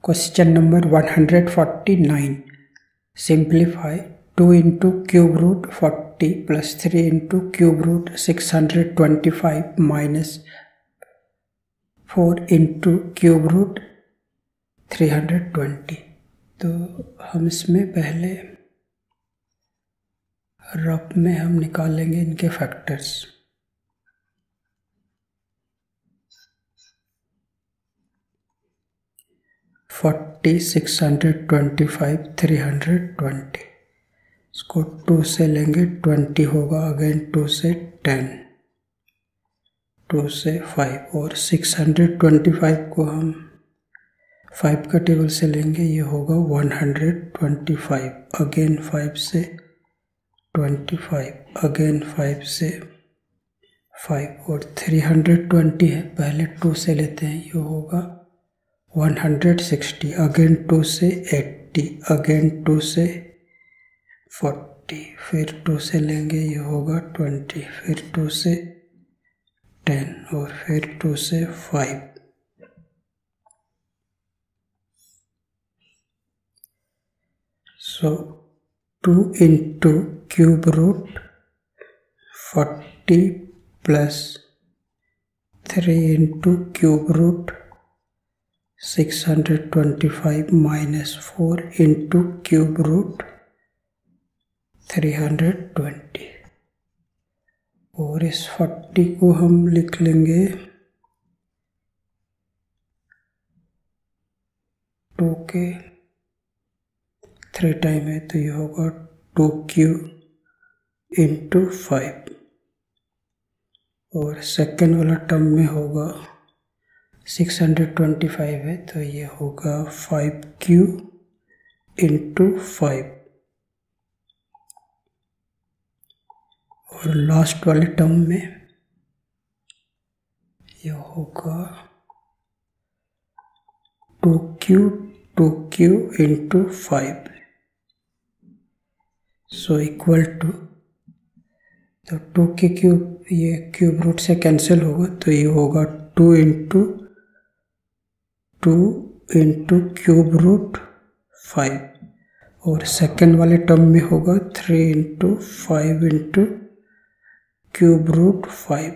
Question number 149. Simplify 2 into cube root 40 plus 3 into cube root 625 minus 4 into cube root 320. तो हम इसमें पहले rough में हम निकालेंगे इनके फैक्टर्स। फोर्टी 625 320, इसको 2 से लेंगे 20 होगा, अगेन 2 से 10, 2 से 5 और 625 को हम 5 का टेबल से लेंगे, ये होगा 125, अगेन 5 से 25, अगेन 5 से 5 और 320 है, पहले 2 से लेते हैं, ये होगा 160, अगेन 2 से 80, अगेन 2 से 40, फिर 2 से लेंगे, ये होगा 20, फिर 2 से 10 और फिर 2 से 5। So 2 into cube root 40 plus 3 into cube root 625 minus 4 into cube root 320 और इस 40 को हम लिख लेंगे 2 के 3 टाइम है, तो ये होगा 2 क्यूब इंटू 5 और सेकेंड वाला टर्म में होगा 625 है, तो ये होगा 5 क्यूब इंटू 5 और लास्ट वाले टर्म में ये होगा 2 cube into 5, so equal to, तो 2 के क्यूब ये क्यूब रूट से कैंसिल होगा, तो ये होगा 2 इंटू क्यूब रूट 5 और सेकेंड वाले टर्म में होगा 3 इंटू 5 इंटू क्यूब रूट 5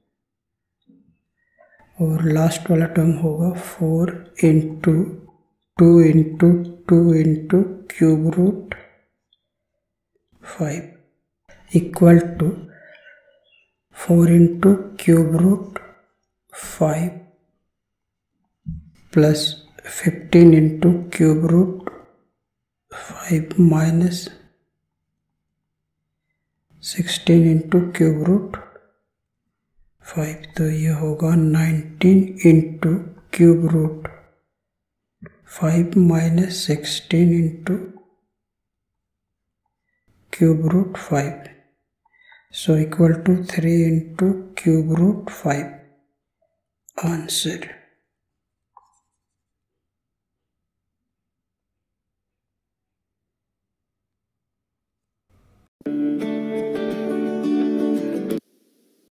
और लास्ट वाला टर्म होगा 4 into 2 into cube root 5 equal to 4 into cube root 5 plus 15 into cube root 5 minus 16 into cube root 5, तो ये होगा 19 into cube root 5 minus 16 into cube root 5, so equal to 3 into cube root 5 answer.